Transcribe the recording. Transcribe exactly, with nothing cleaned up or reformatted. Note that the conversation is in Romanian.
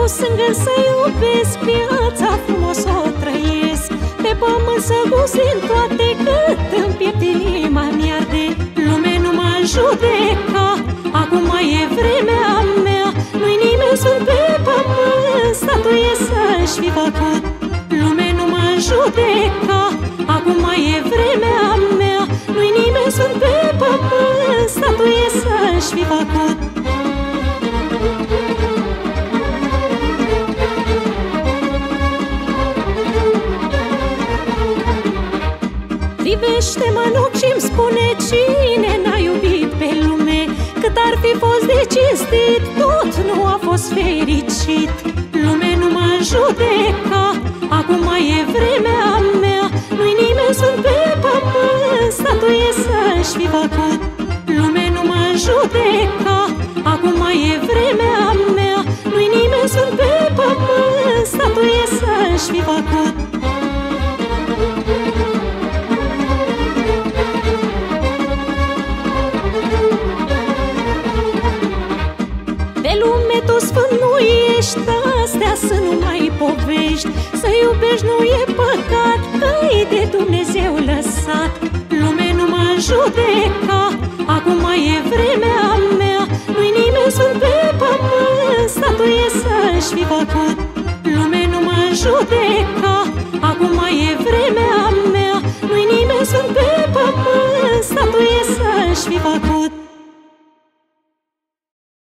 sânge să iubesc, viața frumos o trăiesc, pe pământ să gustin toate, cât în piept inima mi-arde. Lume nu mă judeca, acum e vremea mea, nu-i nimeni sunt pe pământ, statuie să-și fi făcut. Lume nu mă judeca, acum e vremea mea, nu-i nimeni sunt pe pământ, statuie să-și fi făcut. Privește-mă în ochi și-mi spune cine n-a iubit pe lume, cât ar fi fost de cinstit, tot nu a fost fericit. Lume nu mă judeca, acum e vremea mea, nu-i nimeni sunt pe pământ, statuie să-și fi făcut. Lume nu mă judeca, acum e vremea mea, nu-i nimeni sunt pe pământ, statuie să-și fi făcut. Pe lume tu sfânt nu ești, astea să nu mai povești, să iubești nu e păcat, că-i de Dumnezeu lăsat. Lume nu mă judeca, acum e vremea mea, nu-i nimeni sunt pe pământ, statuie să-și fi făcut. Lume nu mă judeca, acum e vremea mea, nu-i nimeni sunt pe pământ, statuie să-și fi făcut.